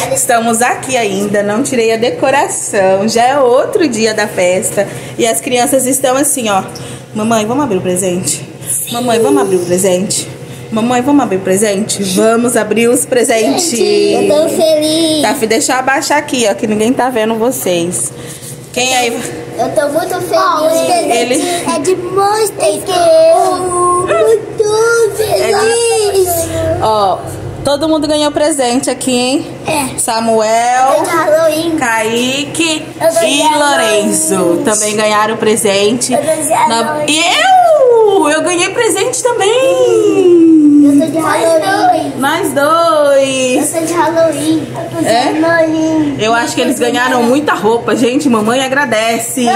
Estamos aqui ainda, não tirei a decoração. Já é outro dia da festa. E as crianças estão assim, ó. Mamãe, vamos abrir o presente? Mamãe, vamos abrir o presente? Mamãe, vamos abrir o presente? Vamos abrir os presentes. Eu tô feliz. Tá, deixa eu abaixar aqui, ó, que ninguém tá vendo vocês. Quem aí? Eu tô muito feliz. Ele é de Monster que eu muito feliz. Ó, todo mundo ganhou presente aqui, hein? É. Samuel, Eu tô de Halloween. Kaique Eu tô de e Halloween. Lorenzo também ganharam presente. Eu tô de Halloween. Eu ganhei presente também. Eu tô de Halloween. Nós dois. Eu tô de Halloween. Eu tô de É? Halloween. Eu acho que eles ganharam muita roupa, gente. Mamãe agradece.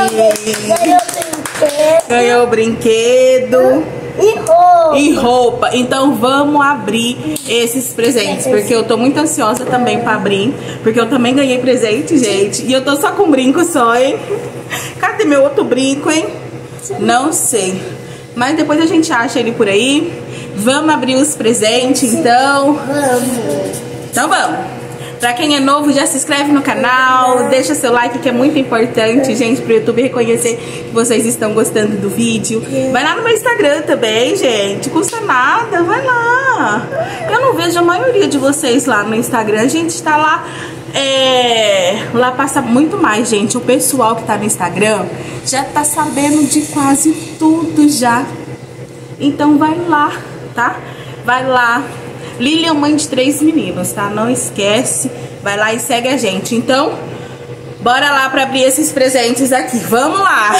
Ganhou brinquedo. E roupa. Então vamos abrir esses presentes, porque eu tô muito ansiosa também pra abrir, porque eu também ganhei presente, gente. E eu tô só com brinco só, hein? Cadê meu outro brinco, hein? Não sei. Mas depois a gente acha ele por aí. Vamos abrir os presentes, então. Vamos. Então vamos. Pra quem é novo, já se inscreve no canal, deixa seu like, que é muito importante, gente, pro YouTube reconhecer que vocês estão gostando do vídeo. Vai lá no meu Instagram também, gente, custa nada, vai lá. Eu não vejo a maioria de vocês lá no Instagram, a gente tá lá, lá passa muito mais, gente. O pessoal que tá no Instagram já tá sabendo de quase tudo já. Então vai lá, tá? Vai lá. Lilian, mãe de 3 meninos, tá? Não esquece, vai lá e segue a gente. Então, bora lá pra abrir esses presentes aqui. Vamos lá!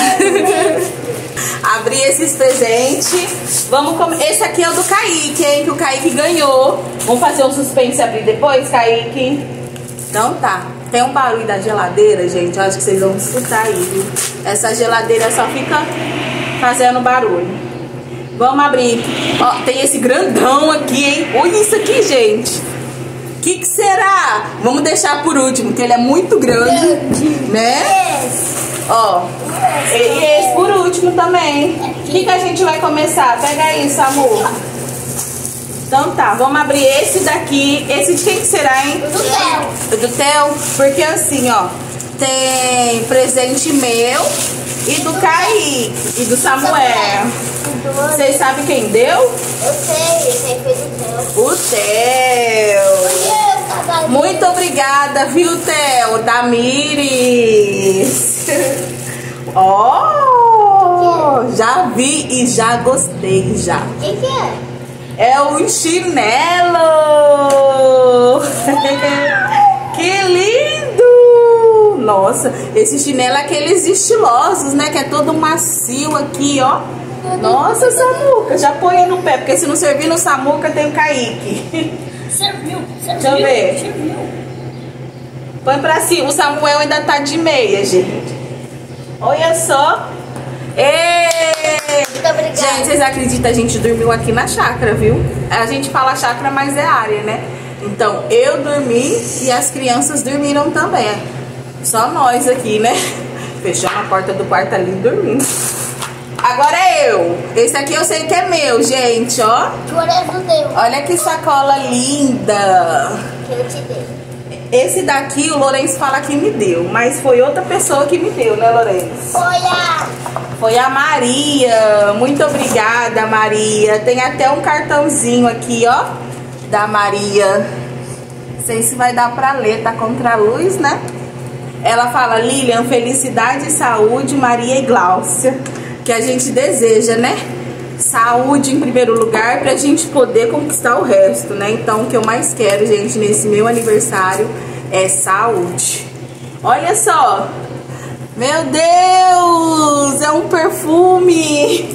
Abrir esses presentes. Vamos comer. Esse aqui é o do Kaique, hein? Que o Kaique ganhou. Vamos fazer um suspense e abrir depois, Kaique? Então tá. Tem um barulho da geladeira, gente. Eu acho que vocês vão escutar aí, viu? Essa geladeira só fica fazendo barulho. Vamos abrir. Ó, tem esse grandão aqui, hein? Olha isso aqui, gente. O que será? Vamos deixar por último, que ele é muito grande, né? Ó, e esse por último também. O que a gente vai começar? Pega aí, Samu. Então tá, vamos abrir esse daqui. Esse de quem que será, hein? Do Theo. Do Theo, porque assim, ó, tem presente meu e do Kaique e do Samuel. Vocês sabem quem deu? Eu sei, esse aí foi do Theo. O Theo. Muito obrigada, viu, Theo? Tamires. Ó, já vi e já gostei já. O que é? É um chinelo. Que lindo. Nossa, esse chinelo é aqueles estilosos, né? Que é todo macio aqui, ó. Nossa, Samuca, já põe aí no pé, porque se não servir no Samuca tem o Kaique. Serviu. Deixa eu ver. Põe pra cima, o Samuel ainda tá de meia, gente. Olha só. Muito obrigada. Gente, vocês acreditam, a gente dormiu aqui na chácara, viu? A gente fala chácara, mas é área, né? Então, eu dormi e as crianças dormiram também. Só nós aqui, né? Fechamos a porta do quarto ali e dormimos. Agora é eu. Esse aqui eu sei que é meu, gente, ó. Lorenzo deu. Olha que sacola linda. Que eu te dei. Esse daqui o Lourenço fala que me deu, mas foi outra pessoa que me deu, né, Lourenço? Foi a Maria. Muito obrigada, Maria. Tem até um cartãozinho aqui, ó, da Maria. Não sei se vai dar pra ler, tá contra a luz, né? Ela fala: Lilian, felicidade e saúde, Maria e Gláucia. Que a gente deseja, né? Saúde em primeiro lugar pra gente poder conquistar o resto, né? Então o que eu mais quero, gente, nesse meu aniversário é saúde. Olha só. Meu Deus, é um perfume.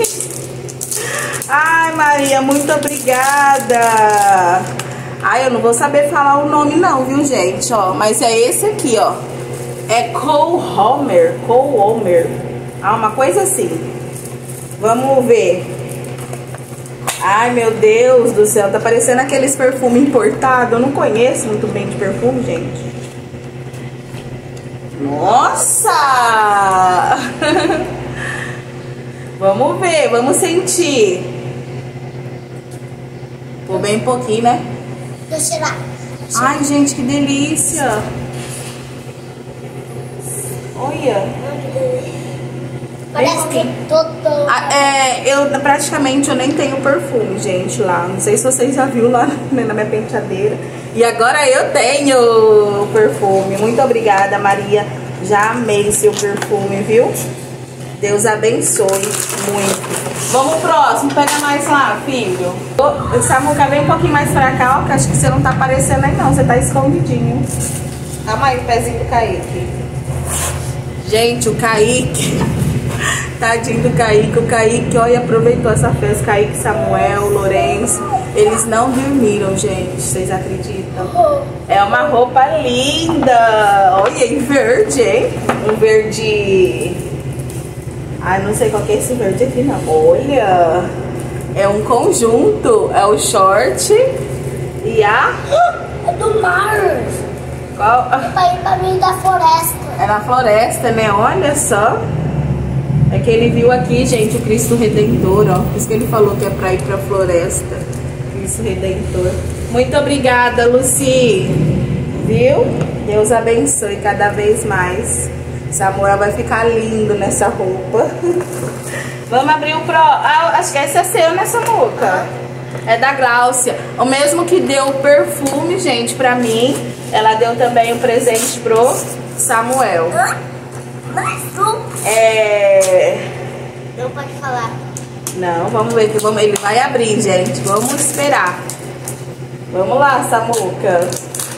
Ai, Maria, muito obrigada. Ai, eu não vou saber falar o nome não, viu, gente? Ó, mas é esse aqui, ó. É Cole Homer. Ah, uma coisa assim. Vamos ver. Ai, meu Deus do céu. Tá parecendo aqueles perfumes importados. Eu não conheço muito bem de perfume, gente. Nossa! Vamos ver, vamos sentir. Pô, bem pouquinho, né? Deixa eu tirar. Ai, gente, que delícia. Olha. Parece que todo... eu praticamente eu nem tenho perfume, gente, lá. Não sei se vocês já viram lá na minha penteadeira. E agora eu tenho perfume. Muito obrigada, Maria. Já amei seu perfume, viu? Deus abençoe muito. Vamos pro próximo. Pega mais lá, filho. Samuca, vem um pouquinho mais pra cá, ó, que acho que você não tá aparecendo aí não. Você tá escondidinho. Calma aí, o pezinho do Kaique. Gente, o Kaique... Tadinho do Kaique. O Kaique, olha, aproveitou essa festa. Kaique, Samuel, Lourenço. Eles não dormiram, gente. Vocês acreditam? É uma roupa linda. Olha, em verde, hein? Um verde... Ai, não sei qual que é esse verde aqui, não. Olha. É um conjunto. É o short e a... É do mar. Qual? É pra mim da floresta. É na floresta, né? Olha só. É que ele viu aqui, gente, o Cristo Redentor, ó. Por isso que ele falou que é pra ir pra floresta. Cristo Redentor. Muito obrigada, Lucy. Viu? Deus abençoe cada vez mais. Samuel vai ficar lindo nessa roupa. Vamos abrir o pro... Ah, acho que esse é seu, né, Samuca? É da Gláucia. O mesmo que deu o perfume, gente, pra mim, ela deu também um presente pro Samuel. Não pode falar. Não, vamos ver que vamos... ele vai abrir, gente. Vamos esperar. Vamos lá, Samuca.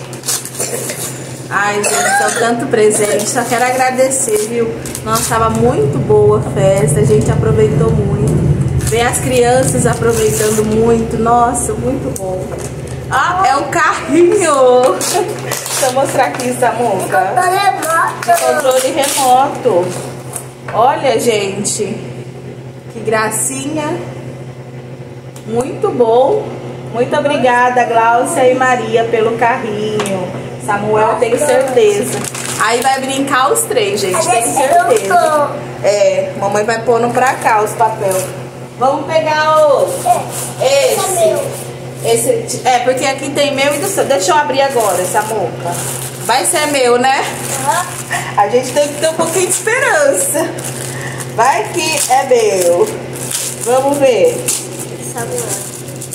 Ai, gente, são tanto presente. Só quero agradecer, viu? Nossa, estava muito boa a festa. A gente aproveitou muito. Ver as crianças aproveitando muito. Nossa, muito bom. Ah, é um carrinho. Deixa eu mostrar aqui, Samuca. Controle remoto. Olha, gente. Que gracinha. Muito bom. Muito obrigada, Gláucia e Maria, pelo carrinho. Samuel, tenho certeza. Aí vai brincar os três, gente. Tenho certeza. É, mamãe vai pondo pra cá os papéis. Vamos pegar o... Esse, porque aqui tem meu e do seu. Deixa eu abrir agora, Samuca. Vai ser meu, né? A gente tem que ter um pouquinho de esperança. Vai que é meu. Vamos ver. Samuel.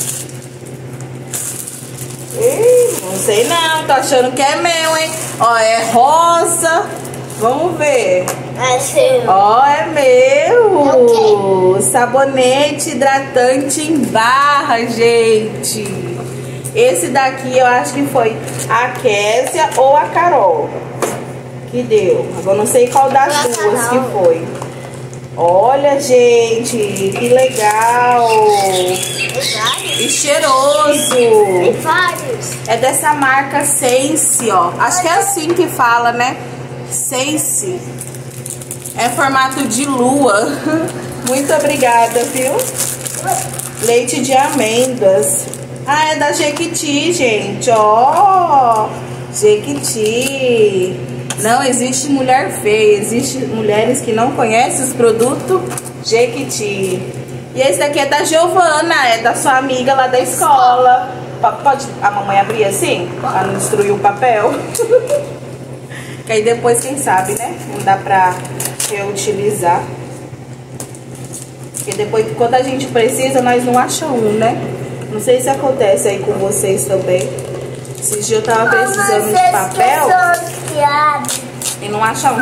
Ih, não sei não, tô achando que é meu, hein? Ó, é rosa. Vamos ver. É seu. Ó, é meu. Sabonete hidratante em barra, gente. Esse daqui eu acho que foi a Késia ou a Carol que deu. Agora não sei qual das duas que foi. Olha, gente, que legal. E cheiroso. Tem vários. É dessa marca Sense, ó. Acho que é assim que fala, né? Sense. É formato de lua. Muito obrigada, viu? Leite de amêndoas. Ah, é da Jequiti, gente. Ó, Jequiti. Não existe mulher feia, existe mulheres que não conhecem os produtos Jequiti. E esse daqui é da Giovana, é da sua amiga lá da escola. Pode a mamãe abrir assim? Pra não destruir o papel? Que aí depois, quem sabe, né? Não dá pra reutilizar. Porque depois, quando a gente precisa, nós não achamos um, né? Não sei se acontece aí com vocês também. Esses dias eu tava precisando de papel e não achava.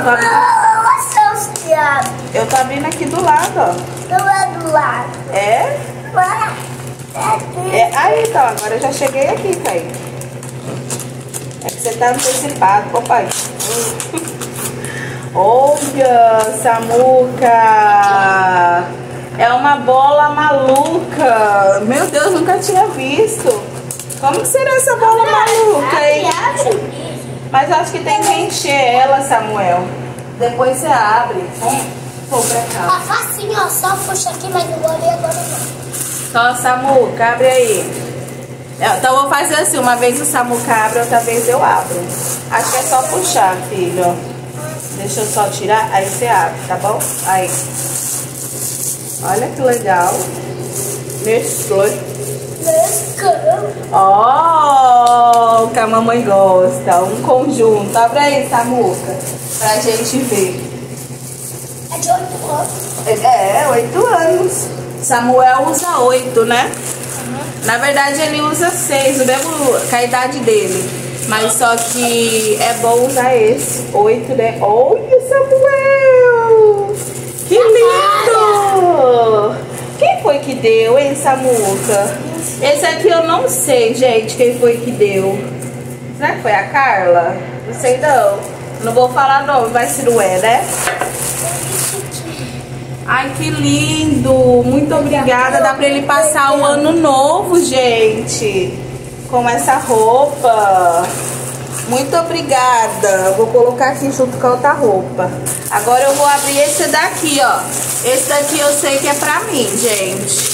Eu tô abrindo aqui do lado, ó. Não é do lado. É? Aí, então, agora eu já cheguei aqui, Kaique. É que você tá antecipado, papai. Olha, Samuca. É uma bola maluca. Meu Deus, nunca tinha visto. Como que será essa bola maluca, hein? Mas eu acho que tem que encher ela, Samuel. Depois você abre. Vamos pôr pra cá. Tá facinho, ó. Só puxa aqui, mas não vou abrir agora não. Só, Samuca, abre aí. Então eu vou fazer assim. Uma vez o Samuca abre, outra vez eu abro. Acho que é só puxar, filho. Deixa eu só tirar. Aí você abre, tá bom? Aí. Olha que legal. Mesclou. Ó, que a mamãe gosta. Um conjunto. Abre aí, Samuca, pra gente ver. É de 8 anos. É, 8 anos. Samuel usa 8, né? Na verdade ele usa 6, o mesmo com a idade dele. Mas só que é bom usar esse. 8, né? Olha, Samuel! Que lindo! Quem foi que deu, hein, Samuca? Esse aqui eu não sei, gente, quem foi que deu. Será que foi a Carla? Não sei não. Não vou falar nome, vai ser o né? Ai, que lindo! Muito obrigada. Dá pra ele passar o ano novo, gente, com essa roupa. Muito obrigada. Vou colocar aqui junto com a outra roupa. Agora eu vou abrir esse daqui, ó. Esse daqui eu sei que é pra mim, gente.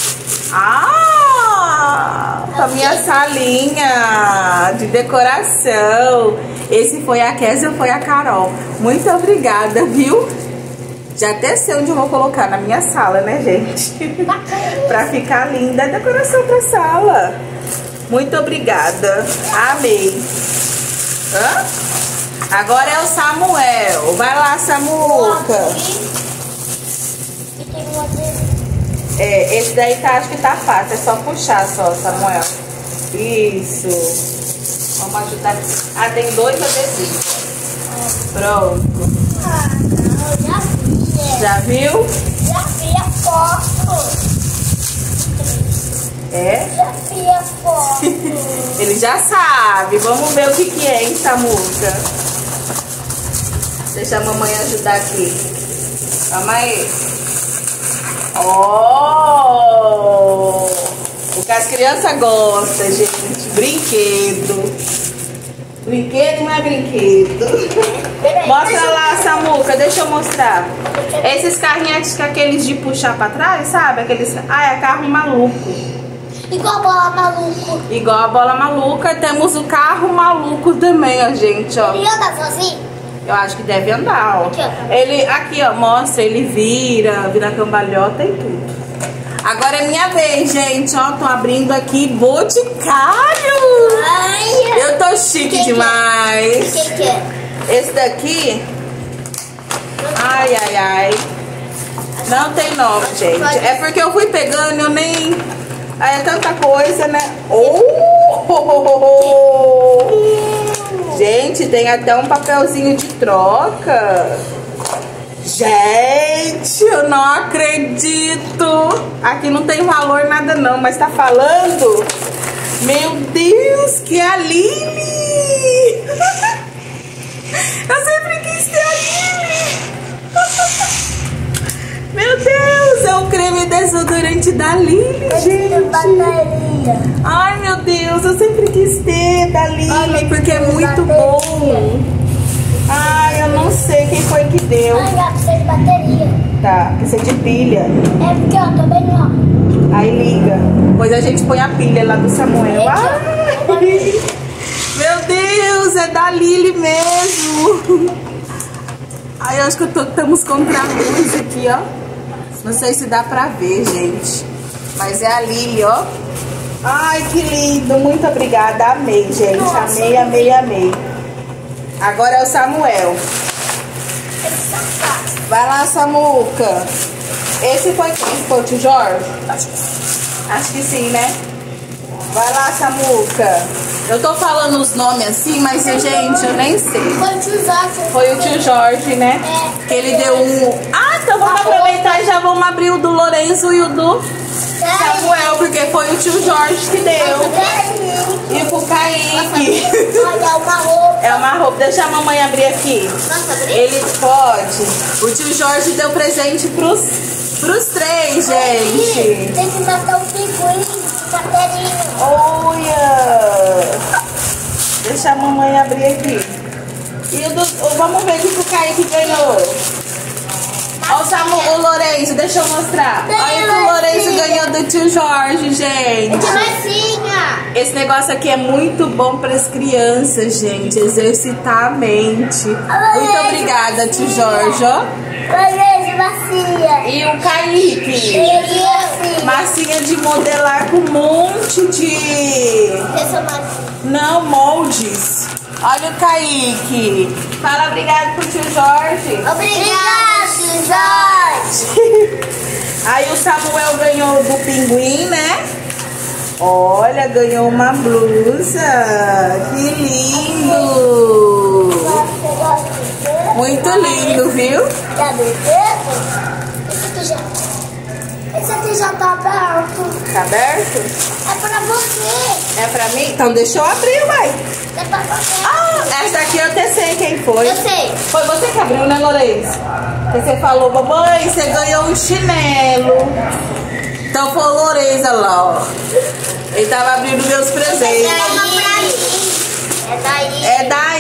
Ah! Pra minha salinha de decoração. Esse foi a Kézia ou foi a Carol? Muito obrigada, viu? Já até sei onde eu vou colocar na minha sala, né, gente? Pra ficar linda a decoração da sala. Muito obrigada. Amei. Hã? Agora é o Samuel. Vai lá, Samuca. E tem um adesivo. É, esse daí tá, acho que tá fácil. É só puxar só, Samuel. Isso. Vamos ajudar. Ah, tem 2 adesivos. Pronto. Ah, não, eu já vi. Já viu? Já vi a foto. É? Já vi a foto. Ele já sabe. Vamos ver o que que é, hein, Samuca? Deixa a mamãe ajudar aqui. Calma aí. Oh! O que as crianças gostam, gente. Brinquedo. Brinquedo não é brinquedo. Mostra lá, Samuca. Deixa eu mostrar. Esses carrinhos, aqueles de puxar pra trás, sabe? Aqueles... Ah, é carro maluco. Igual a bola maluco. Igual a bola maluca. Temos o carro maluco também, ó, gente, ó. Ele anda sozinho? Eu acho que deve andar, ó. Aqui, ó. Ele, aqui, ó, mostra, ele vira cambalhota e tudo. Agora é minha vez, gente, ó. Tô abrindo aqui Boticário. Ai, Eu tô chique demais. o que é? Esse daqui... Ai, ai, ai. Não tem nome, gente. É porque eu fui pegando e eu nem... Aí é tanta coisa, né? Gente, tem até um papelzinho de troca. Gente, eu não acredito. Aqui não tem valor nada não, mas tá falando. Meu Deus, que é a Lili. Eu sempre quis ter a Lili. Meu Deus, é o creme desodorante da Lili, gente. Ai, meu Deus, eu sempre quis ter da Lili, porque é muito bom. Ai, eu não sei quem foi que deu. Ai, já precisa de bateria. Tá, precisa de pilha. É porque eu tô bem ó. Aí liga. Depois a gente põe a pilha lá do Samuel. Ai, meu Deus, é da Lili mesmo. Ai, eu acho que estamos contra a luz aqui, ó. Não sei se dá pra ver, gente. Mas é a Lili, ó. Ai, que lindo. Muito obrigada. Amei, gente. Amei, amei, amei. Agora é o Samuel. Vai lá, Samuca. Esse foi quem? Esse foi o tio Jorge? Acho que sim, né? Vai lá, Samuca. Eu tô falando os nomes assim, mas, gente, eu nem sei. Foi o tio Jorge. Foi o tio Jorge, né? É. Que ele deu um... Ah, então vamos aproveitar e já vamos abrir o do Lourenço e o do Samuel, porque foi o tio Jorge que deu. E pro Kaique. Olha, uma roupa. É uma roupa. Deixa a mamãe abrir aqui. Nossa, abrir? Ele pode. O tio Jorge deu presente pros 3, gente. Tem que matar o pinguim de carteirinho. Olha! Deixa a mamãe abrir aqui. E vamos ver o que o Kaique ganhou. Olha o Lourenço, deixa eu mostrar. Olha o que o Lourenço ganhou do tio Jorge, gente. De massinha. Esse negócio aqui é muito bom para as crianças, gente. Exercitar a mente. Muito obrigada, tio Jorge, ó. Lourenço, massinha. E o Kaique. Massinha. Massinha de modelar com um monte de... Não, moldes. Olha o Kaique. Fala obrigado pro tio Jorge. Obrigado, Jorge. Aí o Samuel ganhou do pinguim, né? Olha, ganhou uma blusa. Que lindo. Muito lindo, viu? Esse aqui já tá aberto. Tá aberto? É pra você. É pra mim? Então deixa eu abrir, uai. É pra você. Ah, essa aqui eu até sei quem foi. Eu sei. Foi você que abriu, né, Lourenço? Você falou, mamãe, você ganhou um chinelo. Então foi o Lourenço lá, ó. Ele tava abrindo meus presentes. É da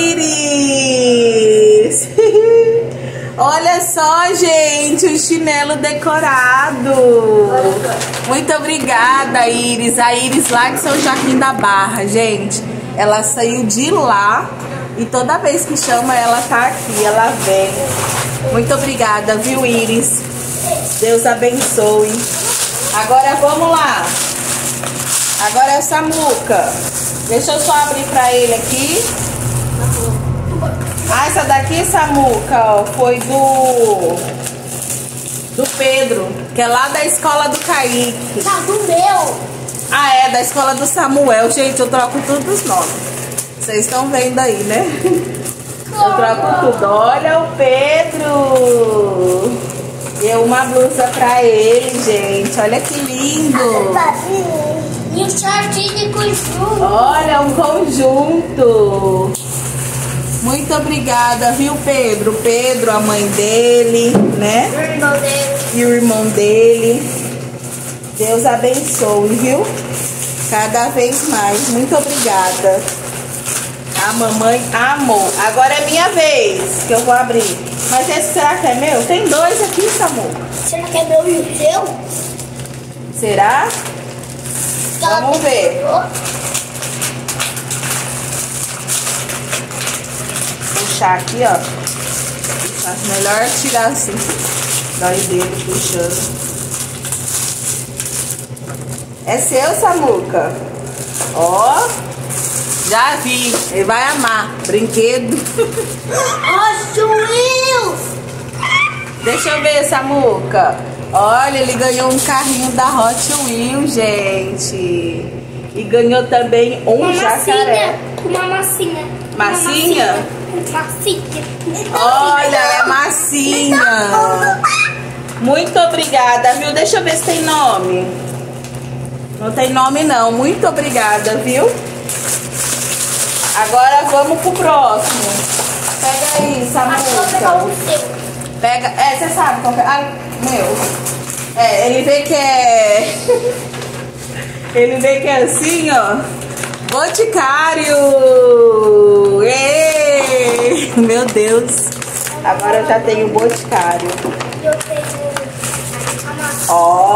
Iris. Olha só, gente, um chinelo decorado. Muito obrigada, Iris. A Iris lá de São Joaquim da Barra, gente. Ela saiu de lá e toda vez que chama ela tá aqui, ela vem. Muito obrigada, viu, Iris? Deus abençoe. Agora vamos lá. Agora é o Samuca. Deixa eu só abrir pra ele aqui. Ah, essa daqui, Samuca, ó, foi do Pedro, que é lá da escola do Kaique. Tá do meu. Ah, é, da escola do Samuel. Gente, eu troco tudo os nomes. Vocês estão vendo aí, né? Eu troco tudo. Olha o Pedro. Deu uma blusa pra ele, gente. Olha que lindo. E um shortinho de conjunto. Olha, um conjunto. Muito obrigada, viu, Pedro? Pedro, a mãe dele, né? O irmão dele. E o irmão dele. Deus abençoe, viu? Cada vez mais. Muito obrigada. A mamãe amou. Agora é minha vez que eu vou abrir. Mas esse será que é meu? Tem dois aqui, Samu. Será que é meu e o seu? Será? Vamos ver. Puxar aqui, ó. Acho melhor tirar assim. Dói o dedo puxando. É seu, Samuca? Ó. Já vi. Ele vai amar. Brinquedo. Hot Wheels! Deixa eu ver, Samuca. Olha, ele ganhou um carrinho da Hot Wheels, gente. E ganhou também um jacaré. Uma massinha. Massinha? Massinha. Olha, é massinha. Muito obrigada, viu? Deixa eu ver se tem nome. Não tem nome, não. Muito obrigada, viu? Agora vamos pro próximo. Pega aí, Samuca. Pega. É, você sabe qual que é? Ai, meu. É, ele vê que é. Ele vê que é assim, ó. Boticário! Ei! Meu Deus! Agora eu já tenho Boticário. Eu tenho a maçã.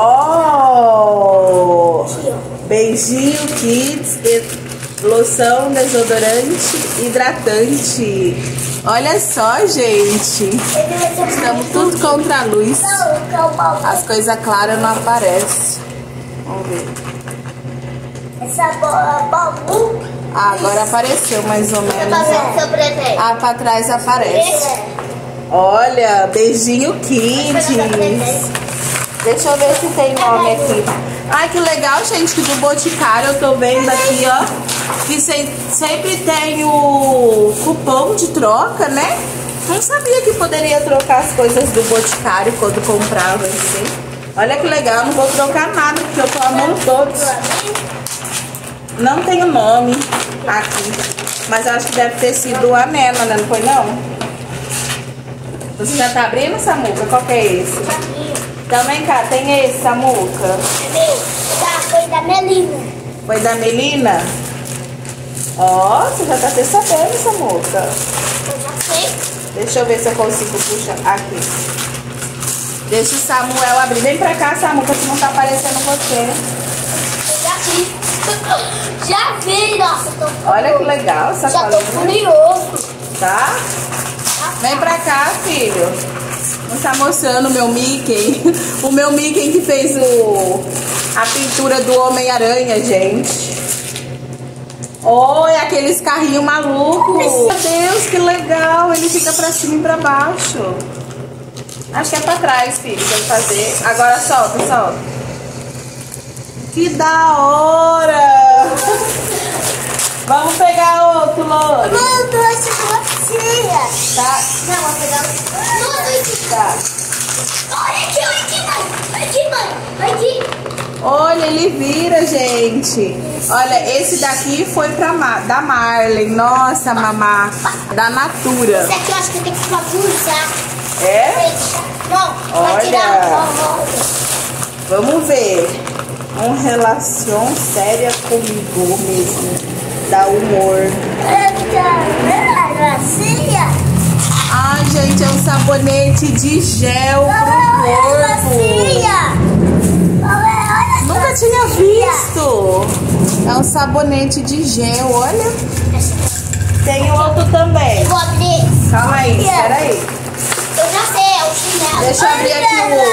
Oh! Beijinho Kids, loção, desodorante, hidratante. Olha só, gente. Estamos tudo contra a luz. As coisas claras não aparecem. Vamos ver. Essa babu. Ah, agora apareceu mais ou menos. Ó. Ah, pra trás aparece. Olha, beijinho Kids. Deixa eu ver se tem nome aqui. Ai, que legal, gente, que do Boticário eu tô vendo aqui, ó. Que sempre tem o cupom de troca, né? Não sabia que poderia trocar as coisas do Boticário quando comprava, assim. Olha que legal, não vou trocar nada, porque eu tô amando todos. Não tem o nome aqui, mas eu acho que deve ter sido a Nena, né? Não foi, não? Você já tá abrindo, Samuca? Qual que é esse? Também cá, tem esse, Samuca? Foi da Melina. Foi da Melina? Ó, você já tá até sabendo, Samuca. Eu já sei. Deixa eu ver se eu consigo puxar aqui. Deixa o Samuel abrir. Vem pra cá, Samuca, que não tá aparecendo você. Eu já vi. Já vi, nossa. Olha que legal essa já colinha. tô curioso. Tá? Vem pra cá, filho. Não está mostrando o meu Mickey. O meu Mickey que fez a pintura do Homem-Aranha, gente. Olha aqueles carrinhos malucos. Meu Deus, que legal. Ele fica pra cima e pra baixo. Acho que é pra trás, filho, pra fazer. Agora solta, solta. Que da hora. Vamos pegar outro, Lore. Não, trouxe você. Tá. Não, vou pegar o... Tá. Olha aqui, mãe. Vai aqui. Olha, ele vira, gente. Olha, esse daqui foi da Marley. Nossa, mamá. Da Natura. Esse aqui eu acho que tem que usar. É? Não, vai Olha. tirar. Vamos ver. Uma relação séria comigo mesmo. Dá humor. Ai, gente, é um sabonete de gel pro corpo. Nunca tinha visto. É um sabonete de gel, olha. Tem outro também. Vou abrir. Calma aí, espera aí. Eu já sei, é o chinelo. Deixa eu abrir aqui o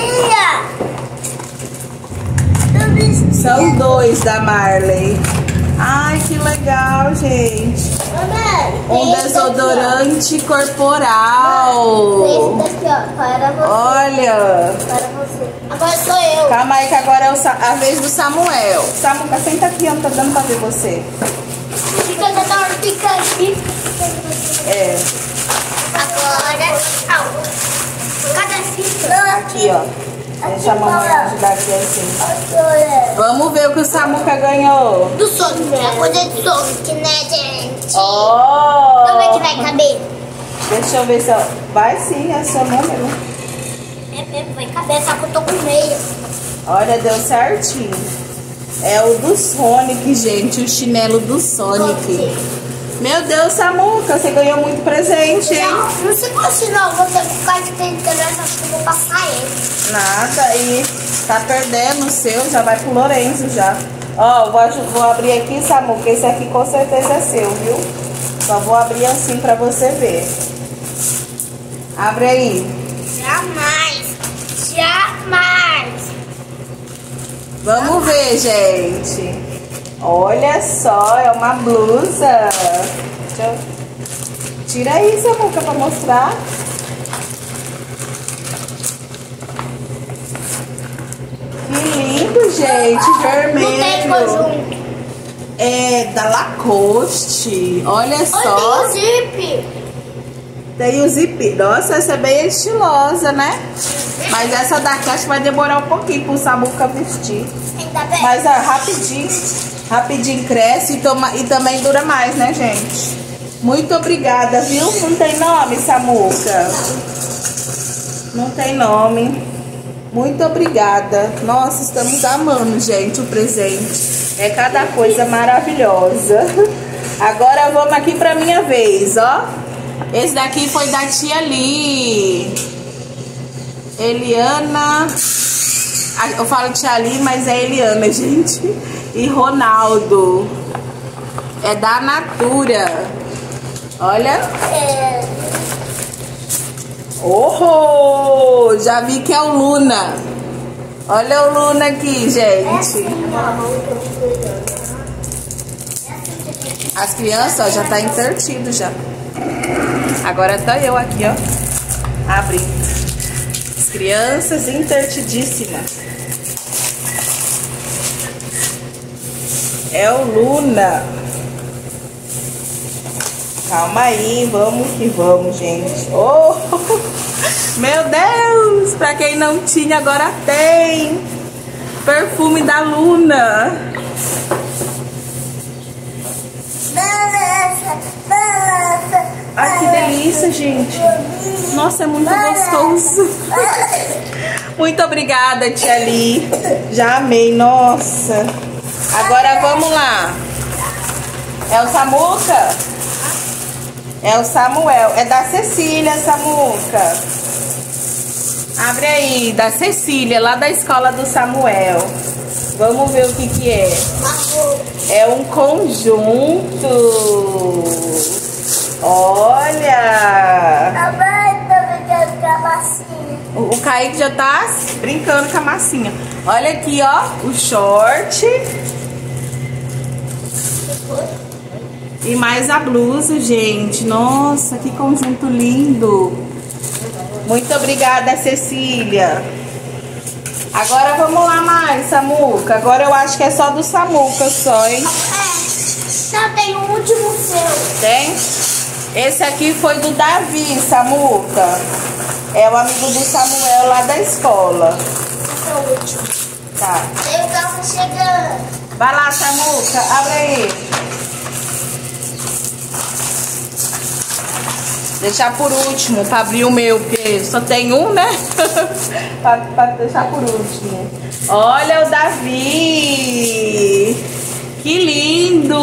outro. São dois da Marley. Ai, que legal, gente. Um desodorante corporal. Esse daqui, ó, para você. Olha. Para você. Agora sou eu. Calma aí que agora é a vez do Samuel. Samuca, senta aqui, não tá dando pra ver você. Fica aqui. É. Agora. Cada fita. Aqui, ó. Deixa a mamãe ajudar aqui assim. Vamos ver o que o Samuca ganhou. Do Sonic, é coisa de Sonic, né, gente? Oh! Vamos ver que vai caber. Deixa eu ver se vai sim, é seu número. Vai caber, só que eu tô com meia. Olha, deu certinho. É o do Sonic, gente, o chinelo do Sonic. Meu Deus, Samuca, você ganhou muito presente, hein? Não se fosse não, você ficar tentando, acho que eu vou passar ele. Nada, e tá perdendo o seu, já vai pro Lorenzo já. Ó, vou abrir aqui, Samuca, esse aqui com certeza é seu, viu? Só vou abrir assim pra você ver. Abre aí. Jamais. Vamos ver, gente. Olha só, é uma blusa. Deixa eu... Tira aí, Samuca, pra mostrar. Que lindo, gente. Vermelho. Não tem conjunto. É da Lacoste. Olha só. Olha, tem o zip. Tem o zip. Nossa, essa é bem estilosa, né? Mas essa daqui acho que vai demorar um pouquinho pro Samuca vestir. Ainda bem. Mas ó, rapidinho. Rapidinho cresce e também dura mais, né, gente? Muito obrigada, viu? Não tem nome, Samuca? Não tem nome. Muito obrigada. Nossa, estamos amando, gente, o presente. É cada coisa maravilhosa. Agora vamos aqui pra minha vez, ó. Esse daqui foi da tia Li. Eliana. Eu falo tia Li, mas é Eliana, gente. E Ronaldo. É da Natura. Olha. Oh, já vi que é o Luna. Olha o Luna aqui, gente. As crianças, ó, já tá intertido já. Agora tá eu aqui, ó. Abrindo. As crianças intertidíssimas. É o Luna. Calma aí, vamos que vamos, gente. Oh, meu Deus! Pra quem não tinha, agora tem. Perfume da Luna. Ai, que delícia, gente. Nossa, é muito gostoso. Muito obrigada, tia Li. Já amei, nossa. Agora vamos lá. É o Samuca? É o Samuel. É da Cecília, Samuca. Abre aí, da Cecília, lá da escola do Samuel. Vamos ver o que que é. É um conjunto. Olha. Kaique já tá brincando com a massinha. Olha aqui, ó, o short. E mais a blusa, gente. Nossa, que conjunto lindo. Muito obrigada, Cecília. Agora vamos lá mais, Samuca. Agora eu acho que é só do Samuca só, hein? Não, tem um último seu. Tem? Esse aqui foi do Davi, Samuca. É o amigo do Samuel lá da escola. Esse é o último. Tá. Eu tava chegando. Vai lá, Samuca. Abre aí. Deixar por último, pra abrir o meu, porque só tem um, né? pra deixar por último. Olha o Davi! Que lindo!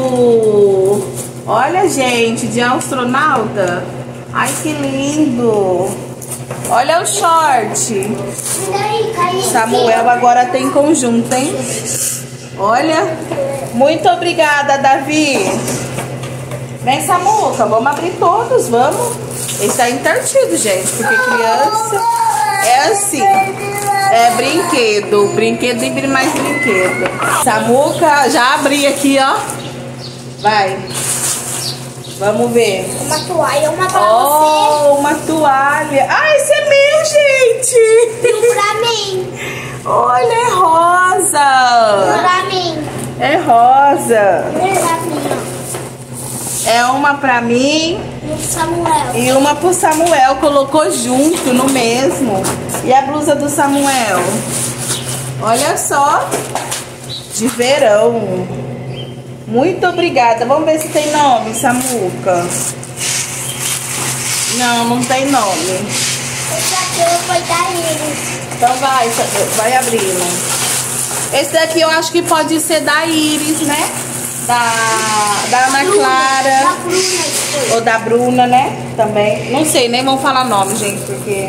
Olha, gente, de astronauta. Ai, que lindo! Olha o short. Samuel agora tem conjunto, hein? Olha. Muito obrigada, Davi. Vem, Samuca, vamos abrir todos, vamos. Esse tá intertido, gente, porque criança é assim. É brinquedo, brinquedo e mais brinquedo. Samuca, já abri aqui, ó. Vai. Vamos ver. Uma toalha, uma pra você. Uma toalha. Ah, esse é meu, gente. E um pra mim. Olha, é rosa. Pra mim. É rosa. Pra mim. É uma pra mim e uma pro Samuel. Colocou junto no mesmo. E a blusa do Samuel? Olha só. De verão. Muito obrigada. Vamos ver se tem nome, Samuca. Não, não tem nome. Esse aqui foi da Iris. Então vai abrindo. Esse daqui eu acho que pode ser da Iris, né? Da Ana Clara. Da Bruna. Ou da Bruna, né? Também. Não sei, nem vamos falar nome, gente, porque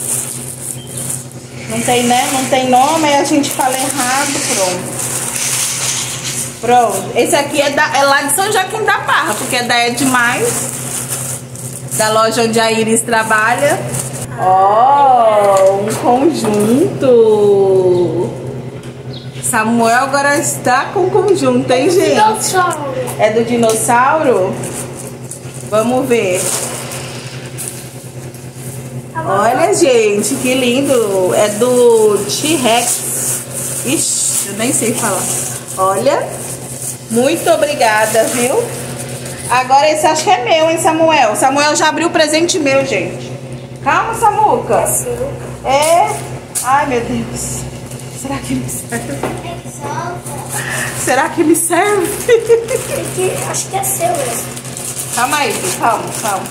não tem, né? Não tem nome, aí a gente fala errado, pronto. Pronto. Esse aqui é lá de São Joaquim da Barra, porque é da Edmais, da loja onde a Iris trabalha. Ó, um conjunto. Samuel agora está com conjunto, hein, gente? Dinossauro. É do dinossauro? Vamos ver. Olha, gente, que lindo. É do T-Rex. Ixi, eu nem sei falar. Olha. Muito obrigada, viu? Agora esse acho que é meu, hein, Samuel? Samuel já abriu o presente meu, gente. Calma, Samuca. É. Ai, meu Deus. Será que me serve? Será que me serve? Acho que é seu mesmo. Calma aí, calma.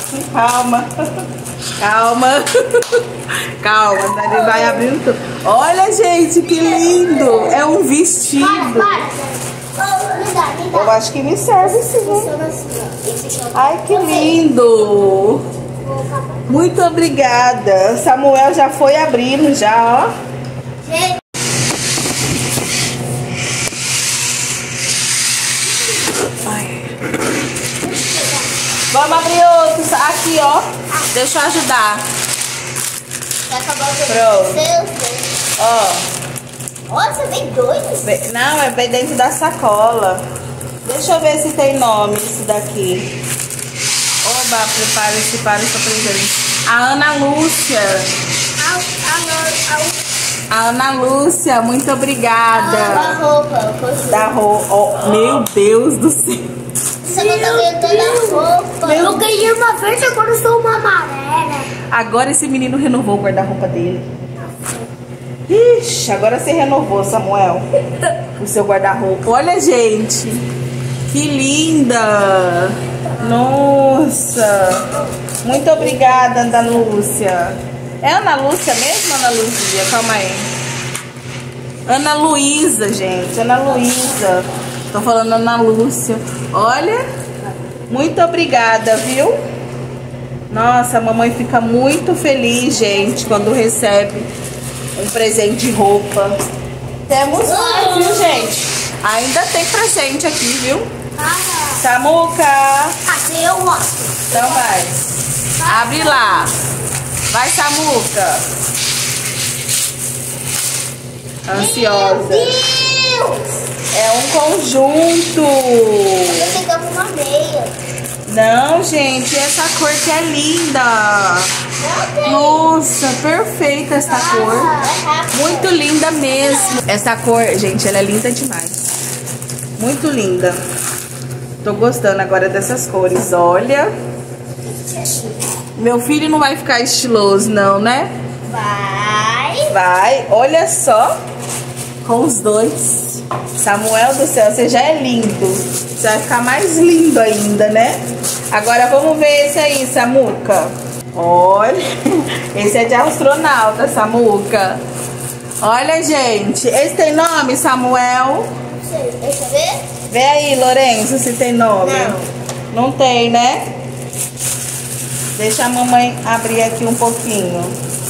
Calma. Calma, ele vai abrindo tudo. Olha, gente, que lindo. É um vestido. Para. Eu acho que me serve sim. Ai, que lindo. Muito obrigada. Samuel já foi abrindo já, ó. Vamos abrir outros. Aqui, ó. Deixa eu ajudar. Pronto. Ó. Nossa, vem dois? Não, é bem dentro da sacola. Deixa eu ver se tem nome esse daqui. Oba, prepare-se para o seu presente. A Ana Lúcia. A Ana Lúcia, muito obrigada. Da roupa. Da roupa. Oh, meu Deus do céu. Você não tá ganhando toda a roupa. Eu ganhei uma verde, agora eu sou uma amarela. Agora esse menino renovou o guarda-roupa dele. Ixi, agora você renovou, Samuel, o seu guarda-roupa. Olha, gente, que linda. Nossa, muito obrigada, Ana Lúcia. É Ana Lúcia mesmo, Ana Luzia? Calma aí. Ana Luísa, gente, Ana Luísa. Tô falando Ana Lúcia. Olha, muito obrigada, viu? Nossa, a mamãe fica muito feliz, gente, quando recebe um presente de roupa. Temos mais, viu, gente? Ainda tem presente aqui, viu? Samuca! Assim eu gosto. Então vai. Abre lá. Vai, Samuca. Ansiosa. Meu Deus! É um conjunto. Eu vou pegar uma meia. Não, gente, essa cor que é linda. Nossa, perfeita essa cor. Muito linda mesmo. Essa cor, gente, ela é linda demais. Muito linda. Tô gostando agora dessas cores, olha. Meu filho não vai ficar estiloso não, né? Vai. Vai, olha só. Com os dois. Samuel do céu, você já é lindo. Você vai ficar mais lindo ainda, né? Agora vamos ver esse aí, Samuca. Olha, esse é de astronauta, Samuca. Olha, gente, esse tem nome, Samuel? Não sei, deixa eu ver. Vê aí, Lourenço, se tem nome. Não tem, né? Deixa a mamãe abrir aqui um pouquinho.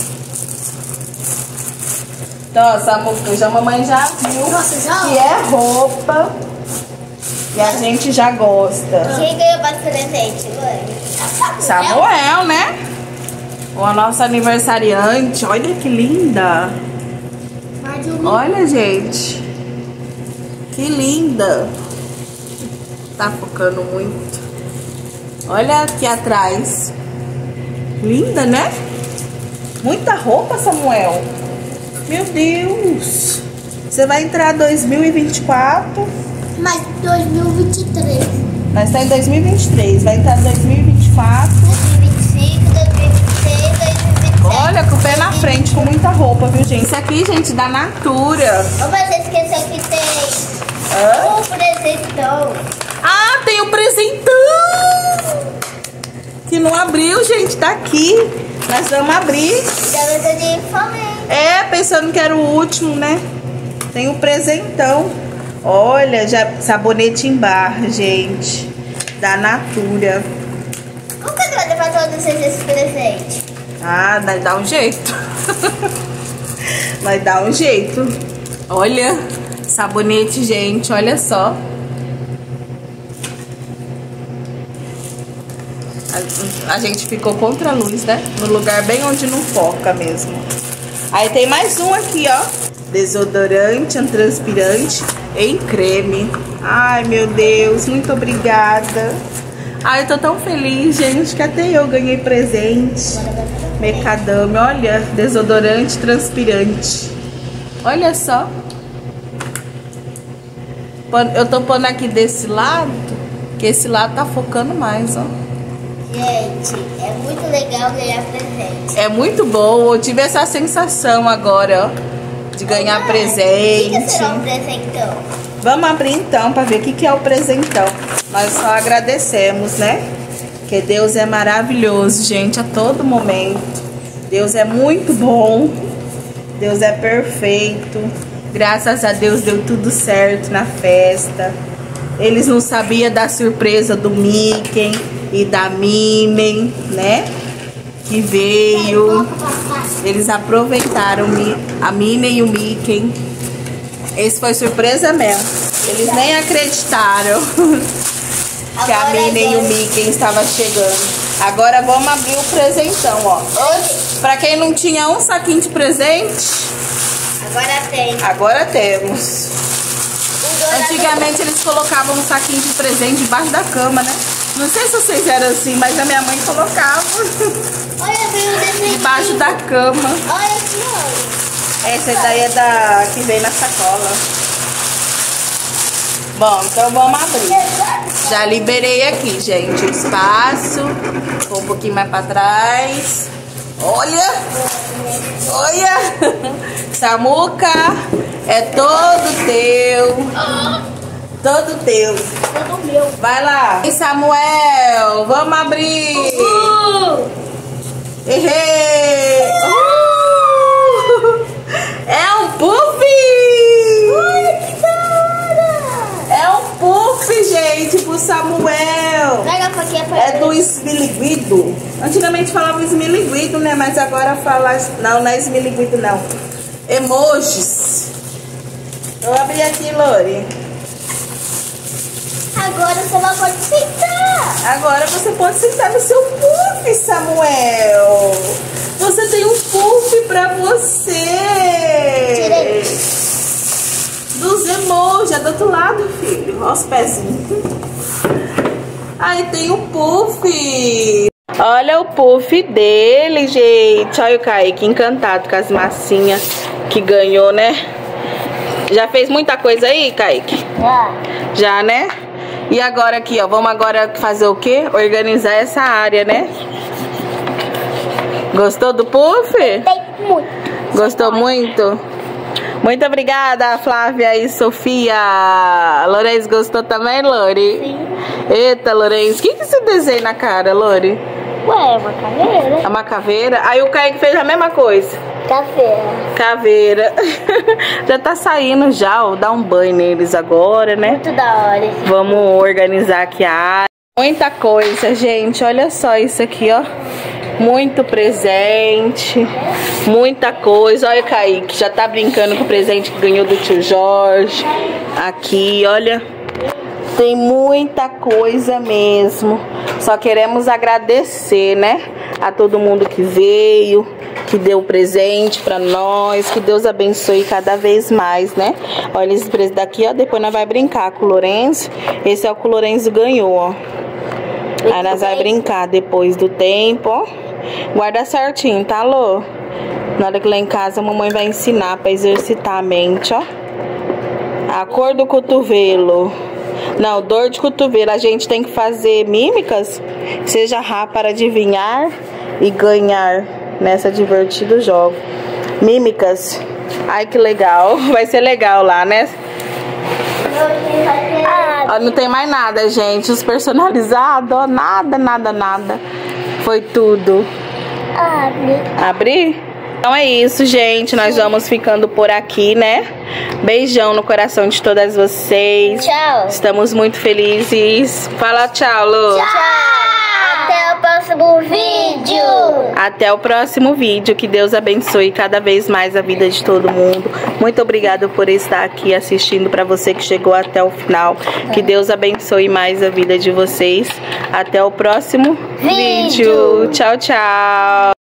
Então, Samuca, a mamãe já viu. Nossa, já? Que é roupa e a gente já gosta. Quem ganhou mais presente, mãe? Samuel, né? O nosso aniversariante. Olha que linda. Olha, gente. Que linda. Tá focando muito. Olha aqui atrás. Linda, né? Muita roupa, Samuel. Meu Deus. Você vai entrar 2024. Mas 2023. Mas tá em 2023. Vai entrar 2024. 2025, 2026, 2027. Olha, com o pé na frente, com muita roupa, viu, gente? Isso aqui, gente, da Natura. Ô, mas você esqueceu que tem um presentão. Ah, tem um presentão! Que não abriu, gente, tá aqui. Nós vamos abrir. Da mesa de falei. É, pensando que era o último, né? Tem um presentão. Olha, já sabonete em barra, gente. Da Natura. Como que a Dona vai todos esse presente? Ah, nós dá um jeito. Nós dá um jeito. Olha, sabonete, gente, olha só. A gente ficou contra a luz, né? No lugar bem onde não foca mesmo. Aí tem mais um aqui, ó. Desodorante antitranspirante em creme. Ai, meu Deus, muito obrigada. Ai, eu tô tão feliz, gente, que até eu ganhei presente. Mercadame, olha, desodorante transpirante. Olha só. Eu tô pondo aqui desse lado, que esse lado tá focando mais, ó. Gente, é muito legal ganhar presente. É muito bom, eu tive essa sensação agora, ó, de ganhar presente. O que será um presentão? Vamos abrir então para ver o que é o presentão. Nós só agradecemos, né? Que Deus é maravilhoso, gente, a todo momento. Deus é muito bom. Deus é perfeito. Graças a Deus deu tudo certo na festa. Eles não sabiam da surpresa do Mickey e da Minnie, né? Que veio. Eles aproveitaram a Minnie e o Mickey. Esse foi surpresa mesmo. Eles nem acreditaram que a Minnie e o Mickey estavam chegando. Agora vamos abrir o presentão, ó. Pra quem não tinha um saquinho de presente, agora tem. agora temos. Antigamente eles colocavam um saquinho de presente debaixo da cama, né? Não sei se vocês eram assim, mas a minha mãe colocava. Olha, veio o desenho. Debaixo da cama. Olha aqui, olha. Essa daí é da que vem na sacola. Bom, então vamos abrir. Já liberei aqui, gente, o espaço. Vou um pouquinho mais pra trás. Olha! Olha! Samuca, é todo teu. Todo teu. Todo meu. Vai lá. E Samuel, vamos abrir. Errei. É um puff. Olha que da hora. É um puff, gente, pro Samuel. Pega a faquinha pra É do esmiliguido. Antigamente falava esmiliguido, né? Mas agora fala... Não, não é esmiliguido, não. Emojis. Eu abri aqui, Lori. Agora você vai pode sentar. Agora você pode sentar no seu puff, Samuel. Você tem um puff pra você. Tirei. emoji, é do outro lado, filho. Olha os pezinhos. Aí tem o Puff. Olha o Puff dele, gente. Olha o Kaique encantado com as massinhas que ganhou, né? Já fez muita coisa aí, Kaique? Já, né? E agora aqui, ó. Vamos agora fazer o quê? Organizar essa área, né? Gostou do Puff? Muito. Gostou muito? Muito obrigada, Flávia e Sofia. Lourenço gostou também, Lori? Sim. Eita, Lourenço. O que você desenha na cara, Lori? Ué, uma caveira. É uma caveira? Aí o Kaique fez a mesma coisa. Caveira. Já tá saindo já, ó. Dá um banho neles agora, né? Muito da hora. Vamos organizar aqui a área. Muita coisa, gente. Olha só isso aqui, ó. Muito presente. Muita coisa. Olha o Kaique, já tá brincando com o presente que ganhou do tio Jorge. Aqui, olha. Tem muita coisa mesmo. Só queremos agradecer, né? A todo mundo que veio, que deu presente pra nós. Que Deus abençoe cada vez mais, né? Olha esse presente daqui, ó. Depois nós vamos brincar com o Lourenço. Esse é o que o Lourenço ganhou, ó. Aí nós vamos brincar depois do tempo, ó. Guarda certinho, tá, Lô? Na hora que lá em casa a mamãe vai ensinar pra exercitar a mente, ó. A cor do cotovelo. Não, dor de cotovelo. A gente tem que fazer mímicas. Seja rápido para adivinhar e ganhar nessa divertido jogo. Mímicas. Ai, que legal. Vai ser legal lá, né? Ó, não tem mais nada, gente. Os personalizados, ó. Nada. Foi tudo. Abrir? Então é isso, gente. Nós vamos ficando por aqui, né? Beijão no coração de todas vocês. Tchau. Estamos muito felizes. Fala tchau, Lu. Tchau. Até o próximo vídeo. Até o próximo vídeo. Que Deus abençoe cada vez mais a vida de todo mundo. Muito obrigada por estar aqui assistindo. Para você que chegou até o final. Que Deus abençoe mais a vida de vocês. Até o próximo vídeo. Tchau, tchau.